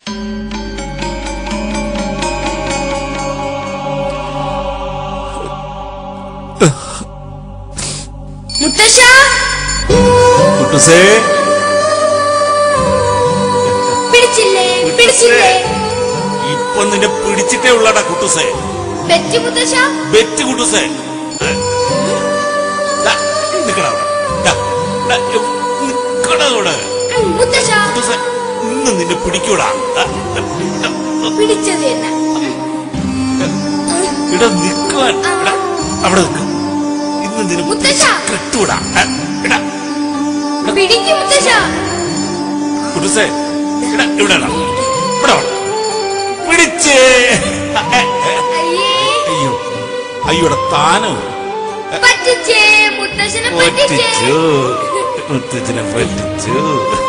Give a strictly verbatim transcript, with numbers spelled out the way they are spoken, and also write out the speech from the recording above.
മുത്തശ്ശ കുട്ടുസേ പിടിച്ചില്ലേ പിടിച്ചില്ലേ ഇപ്പൊ നിന്നെ പിടിച്ചിട്ടേ ഉള്ളടാ കുട്ടുസേ. ബെറ്റ് മുത്തശ്ശ ബെറ്റ് കുട്ടുസേ. നിക്കടാ നിക്കടവിടെ മുത്തശ്ശ. കുട്ടുസേ ഇന്ന് നിന്നെ പിടിക്കൂടാ. പിടിച്ചത് തന്നെ ഇടാ നിൽക്കുവാൻ അവിടെ നിൽക്ക. ഇന്ന് നിന്നെ മുത്തശ്ശ കെട്ടൂടാ. പിടിക്കും മുത്തശ്ശ. കുട്ടുസേ ഇടാ ഇവിടെ ഇവിടെ പിടിച്ചേ. അയ്യോ അയ്യോടെ താനോ പറ്റിച്ചേ മുത്തശ്ശനെ പറ്റിച്ചു. മുത്തച്ഛനെ പറ്റിച്ചു.